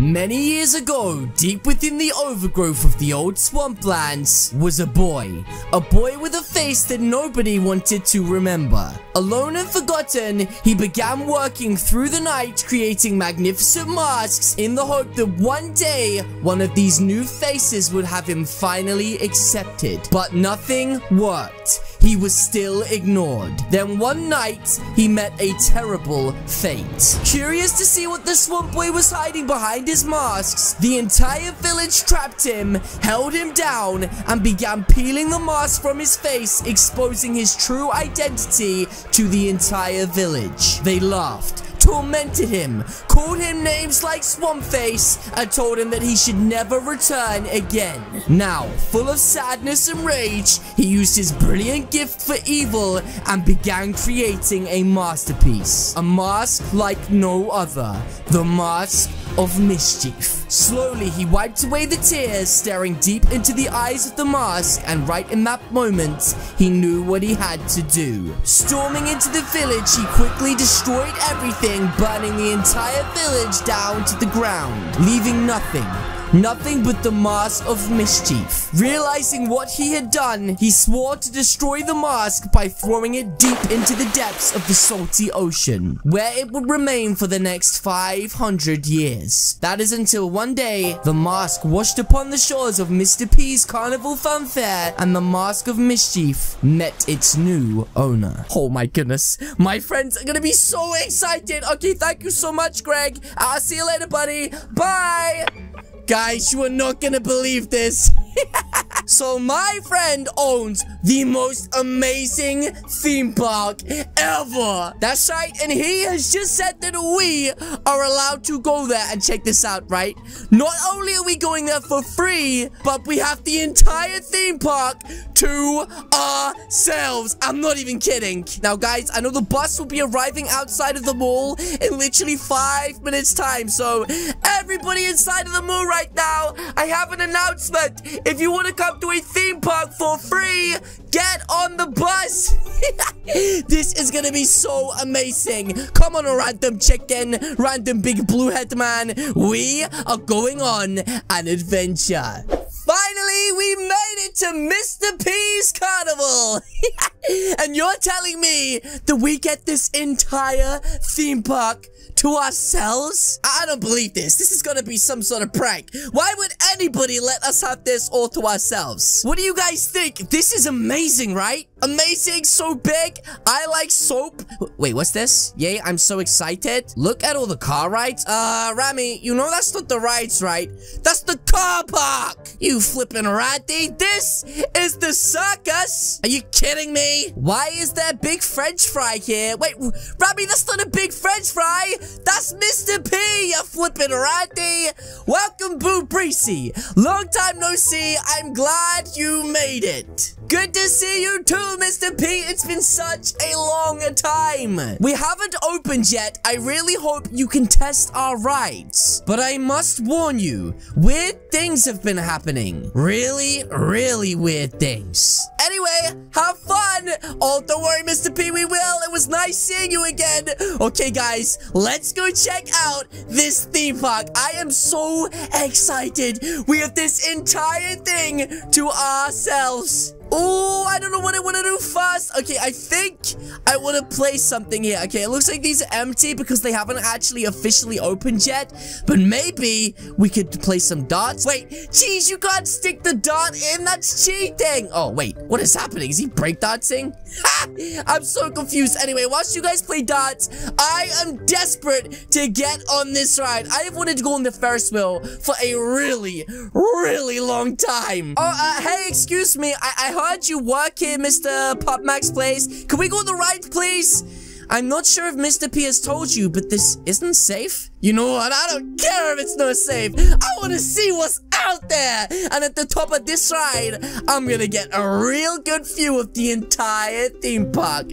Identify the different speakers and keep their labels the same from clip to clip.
Speaker 1: Many years ago, deep within the overgrowth of the old swamplands, was a boy. A boy with a face that nobody wanted to remember. Alone and forgotten, he began working through the night, creating magnificent masks in the hope that one day, one of these new faces would have him finally accepted. But nothing worked. He was still ignored. Then one night, he met a terrible fate. Curious to see what the swamp boy was hiding behind his masks, the entire village trapped him, held him down, and began peeling the mask from his face, exposing his true identity to the entire village. They laughed, tormented him, called him names like Swamp Face, and told him that he should never return again. Now, full of sadness and rage, he used his brilliant gift for evil and began creating a masterpiece. A mask like no other. The Mask of Mischief. Slowly, he wiped away the tears, staring deep into the eyes of the mask, and right in that moment, he knew what he had to do. Storming into the village, he quickly destroyed everything, burning the entire village down to the ground, leaving nothing but the Mask of Mischief. Realizing what he had done, he swore to destroy the mask by throwing it deep into the depths of the salty ocean, where it would remain for the next 500 years. That is until one day, the mask washed upon the shores of Mr. P's Carnival Funfair, and the Mask of Mischief met its new owner. Oh my goodness. My friends are gonna be so excited. Okay, thank you so much, Greg. I'll see you later, buddy. Bye! Guys, you are not gonna believe this. So my friend owns the most amazing theme park ever. That's right, and he has just said that we are allowed to go there. And check this out, right? Not only are we going there for free, but we have the entire theme park to ourselves. I'm not even kidding. Now, guys, I know the bus will be arriving outside of the mall in literally 5 minutes time. So everybody inside of the mall right now, I have an announcement. If you want to come to a theme park for free, get on the bus. This is gonna be so amazing. Come on, a random chicken, random big blue head man. We are going on an adventure. Finally, we made it to Mr. P's Carnival. And you're telling me that we get this entire theme park to ourselves? I don't believe this. This is gonna be some sort of prank. Why would anybody let us have this all to ourselves? What do you guys think? This is amazing, right? Amazing, so big. I like soap. Wait, what's this? Yay, I'm so excited. Look at all the car rides. Rami, you know that's not the rides, right? That's the car park. You flipping ratty. This is the circus. Are you kidding me? Why is there a big French fry here? Wait, Rami, that's not a big French fry. That's Mr. P, you flipping ratty. Welcome, Boo Breezy. Long time no see. I'm glad you made it. Good to see you too, Mr. P. It's been such a long time. We haven't opened yet. I really hope you can test our rides. But I must warn you, weird things have been happening. Really, really weird things. Anyway, have fun. Oh, don't worry, Mr. P, we will. It was nice seeing you again. Okay, guys, let's go check out this theme park. I am so excited. We have this entire thing to ourselves. Oh, I don't know what I want to do first. Okay, I think I want to place something here. Okay, it looks like these are empty because they haven't actually officially opened yet. But maybe we could place some darts. Wait, geez, you can't stick the dart in. That's cheating. Oh, wait, what is happening? Is he breakdancing? I'm so confused. Anyway, whilst you guys play darts, I am desperate to get on this ride. I have wanted to go on the Ferris wheel for a really, really long time. Oh, hey, excuse me. I heard you work here, Mr. Pop Max Place. Can we go on the ride, please? I'm not sure if Mr. P has told you, but this isn't safe. You know what? I don't care if it's not safe. I want to see what's out there. And at the top of this ride, I'm going to get a real good view of the entire theme park.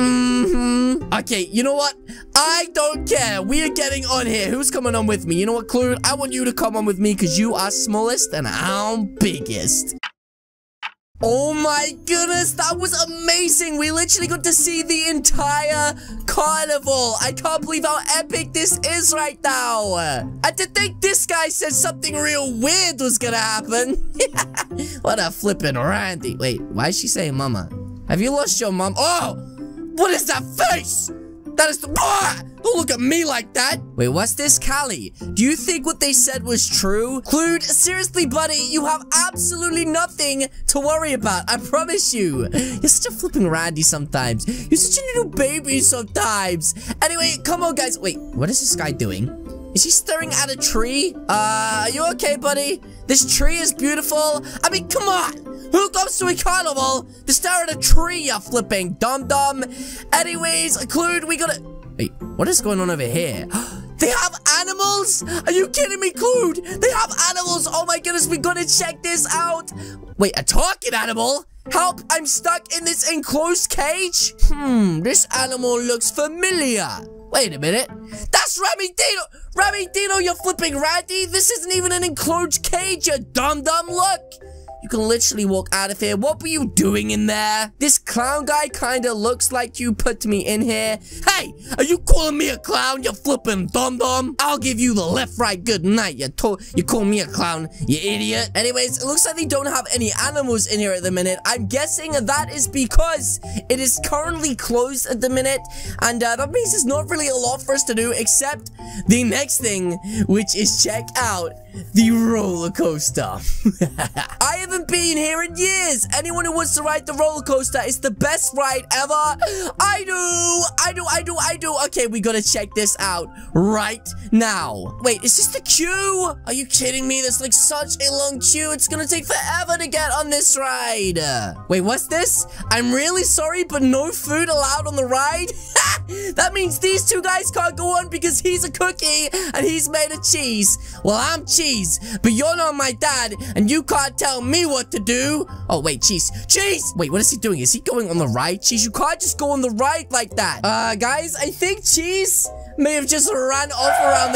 Speaker 1: Okay, you know what? I don't care. We are getting on here. Who's coming on with me? You know what, Clue? I want you to come on with me because you are smallest and I'm biggest. Oh my goodness, that was amazing. We literally got to see the entire carnival. I can't believe how epic this is right now. And to think this guy said something real weird was gonna happen. What a flippin' Randy. Wait, why is she saying mama? Have you lost your mom? Oh, what is that face? That is the... Don't look at me like that. Wait, what's this, Callie? Do you think what they said was true? Clued, seriously, buddy, you have absolutely nothing to worry about. I promise you. You're such a flipping Randy sometimes. You're such a little baby sometimes. Anyway, come on, guys. Wait, what is this guy doing? Is he staring at a tree? Are you okay, buddy? This tree is beautiful. I mean, come on. Who goes to a carnival to stare at a tree, you flipping dum-dum? Anyways, Clued, we gotta... Wait, what is going on over here? They have animals? Are you kidding me, Clued? They have animals. Oh my goodness, we gotta check this out. Wait, a talking animal? Help, I'm stuck in this enclosed cage. This animal looks familiar. Wait a minute. That's Remy Dino. Remy Dino, you're flipping Randy. This isn't even an enclosed cage, you dum-dum. Look. You can literally walk out of here. What were you doing in there? This clown guy kind of looks like you put me in here. Hey, are you calling me a clown, you flipping dum-dum? I'll give you the left, right, good night. You call me a clown, you idiot. Anyways, it looks like they don't have any animals in here at the minute. I'm guessing that is because it is currently closed at the minute. And that means there's not really a lot for us to do except the next thing, which is check out the roller coaster. I haven't been here in years. Anyone who wants to ride the roller coaster, it's the best ride ever. I do. Okay, we gotta check this out right now. Wait, is this the queue? Are you kidding me? There's like such a long queue. It's gonna take forever to get on this ride. Wait, what's this? I'm really sorry, but no food allowed on the ride. That means these two guys can't go on because he's a cookie and he's made of cheese. Well, I'm cheese, but you're not my dad, and you can't tell me what to do. Oh, wait, cheese. Cheese! Wait, what is he doing? Is he going on the ride? Cheese, you can't just go on the ride like that. Guys, I think Cheese may have just ran off around the...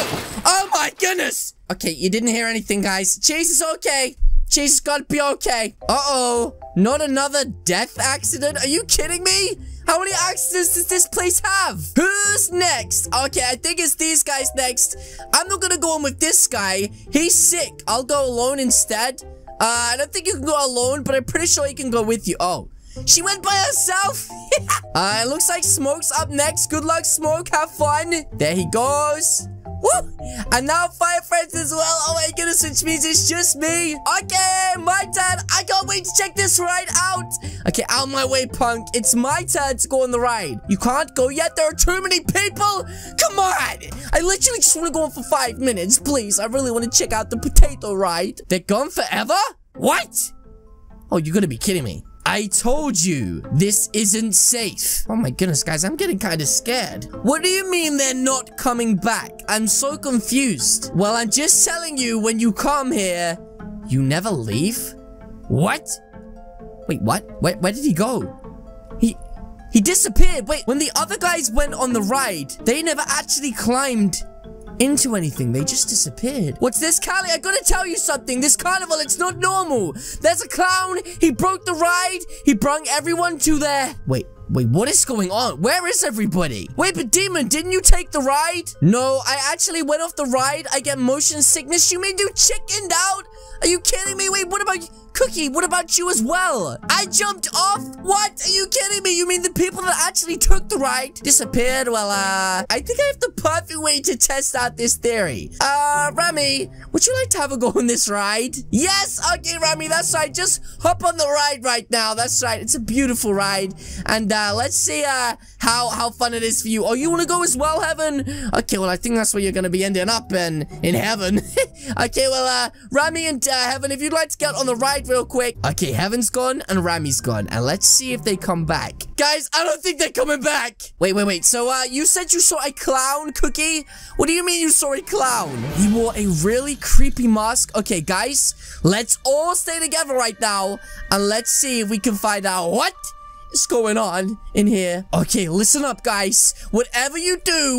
Speaker 1: Oh my goodness! Okay, you didn't hear anything, guys. Cheese is okay. Cheese is gonna be okay. Uh-oh. Not another death accident? Are you kidding me? How many accidents does this place have? Who's next? Okay, I think it's these guys next. I'm not gonna go in with this guy. He's sick. I'll go alone instead. I don't think you can go alone, but I'm pretty sure he can go with you. Oh, she went by herself. It looks like Smoke's up next. Good luck, Smoke. Have fun. There he goes. Woo! And now Fire Friends as well. Oh my goodness, which means it's just me. Okay, my turn. I can't wait to check this ride out. Okay, out of my way, punk. It's my turn to go on the ride. You can't go yet. There are too many people. Come on. I literally just want to go on for 5 minutes, please. I really want to check out the potato ride. They're gone forever? What? Oh, you're gonna be kidding me. I told you, this isn't safe. Oh my goodness, guys, I'm getting kind of scared. What do you mean they're not coming back? I'm so confused. Well, I'm just telling you, when you come here, you never leave? What? Wait, what? Where did he go? He disappeared. Wait, when the other guys went on the ride, they never actually climbed into anything. They just disappeared. What's this, Callie? I gotta tell you something. This carnival, it's not normal. There's a clown. He broke the ride. He brung everyone to their... Wait, what is going on? Where is everybody? Wait, but Demon, didn't you take the ride? No, I actually went off the ride. I get motion sickness. You mean you chickened out? Are you kidding me? Wait, what about... Cookie, what about you as well? I jumped off? What? Are you kidding me? You mean the people that actually took the ride disappeared? Well, I think I have the perfect way to test out this theory. Remy, would you like to have a go on this ride? Yes, okay, Remy, that's right. Just hop on the ride right now. That's right. It's a beautiful ride. And, let's see, how fun it is for you. Oh, you want to go as well, Heaven? Okay, well, I think that's where you're going to be ending up in heaven. Okay, well, Remy and, Heaven, if you'd like to get on the ride real quick. Okay, Heaven's gone and Ramy's gone. And let's see if they come back. Guys, I don't think they're coming back. Wait. So, you said you saw a clown, Cookie? What do you mean you saw a clown? He wore a really creepy mask. Okay, guys, let's all stay together right now. And let's see if we can find out what is going on in here. Okay, listen up, guys. Whatever you do,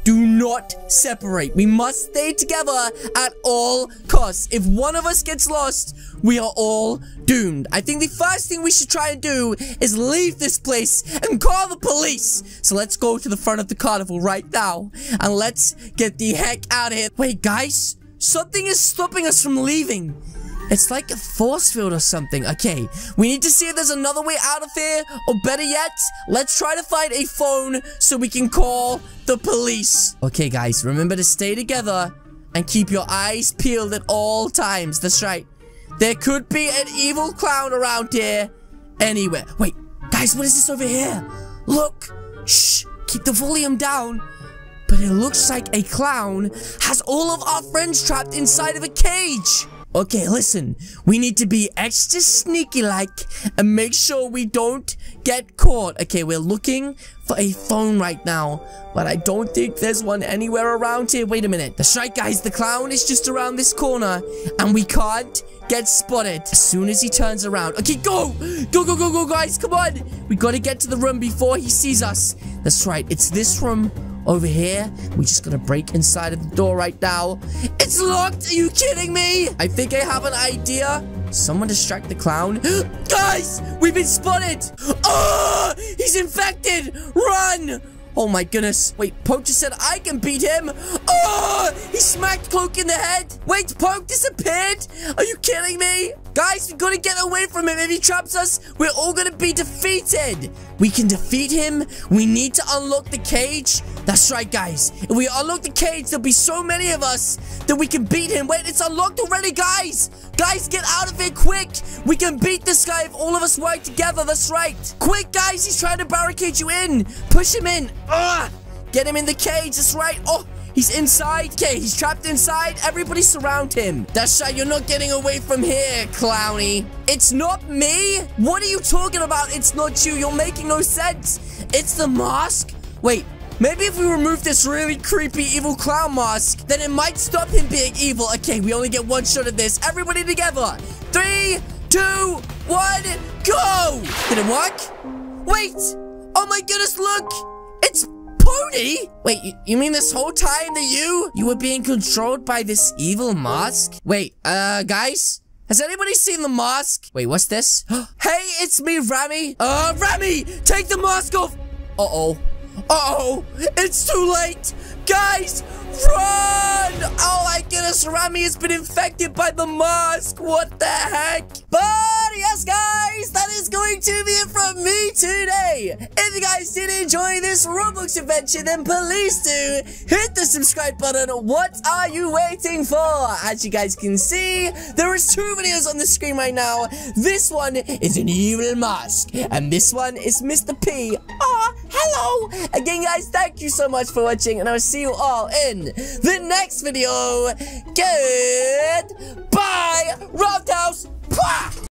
Speaker 1: Do not separate. We must stay together at all costs. If one of us gets lost, we are all doomed. I think the first thing we should try and do is leave this place and call the police. So let's go to the front of the carnival right now and let's get the heck out of here. Wait, guys, something is stopping us from leaving. It's like a force field or something. Okay, we need to see if there's another way out of here. Or better yet, let's try to find a phone so we can call the police. Okay, guys, remember to stay together and keep your eyes peeled at all times. That's right. There could be an evil clown around here anywhere. Wait, guys, what is this over here? Look. Shh, keep the volume down. But it looks like a clown has all of our friends trapped inside of a cage. Okay, listen, we need to be extra sneaky-like and make sure we don't get caught. Okay, we're looking for a phone right now, but I don't think there's one anywhere around here. Wait a minute. That's right, guys, the clown is just around this corner, and we can't get spotted as soon as he turns around. Okay, go! Go, go, go, go, guys, come on! We gotta get to the room before he sees us. That's right, it's this room over here. We just gotta break inside of the door right now. It's locked! Are you kidding me? I think I have an idea. Someone distract the clown. Guys! We've been spotted! Oh! He's infected! Run! Oh my goodness. Wait, Poke just said I can beat him. Oh! He smacked Cloak in the head. Wait, Poke disappeared? Are you kidding me? Guys, we gotta get away from him. If he traps us, we're all gonna be defeated. We can defeat him. We need to unlock the cage. That's right, guys. If we unlock the cage, there'll be so many of us that we can beat him. Wait, it's unlocked already, guys. Guys, get out of here quick. We can beat this guy if all of us work together. That's right. Quick, guys. He's trying to barricade you in. Push him in. Ugh. Get him in the cage. That's right. Oh, he's inside. Okay, he's trapped inside. Everybody surround him. That's right. You're not getting away from here, Clowny. It's not me. What are you talking about? It's not you. You're making no sense. It's the mask. Wait. Maybe if we remove this really creepy evil clown mask, then it might stop him being evil. Okay, we only get one shot at this. Everybody together. 3, 2, 1, go! Did it work? Wait! Oh my goodness, look! It's Pony! Wait, you mean this whole time that you were being controlled by this evil mask? Wait, guys? Has anybody seen the mask? Wait, what's this? Hey, it's me, Rami. Rami! Take the mask off! Uh-oh. Uh-oh, it's too late. Guys, run! Oh my goodness, Rami has been infected by the mask. What the heck? But yes, guys, that is going to be it from me today. If you guys did enjoy this Roblox adventure, then please do hit the subscribe button. What are you waiting for? As you guys can see, there is 2 videos on the screen right now. This one is an evil mask, and this one is Mr. P. Hello! Again, guys, thank you so much for watching, and I will see you all in the next video. Goodbye! Roundhouse!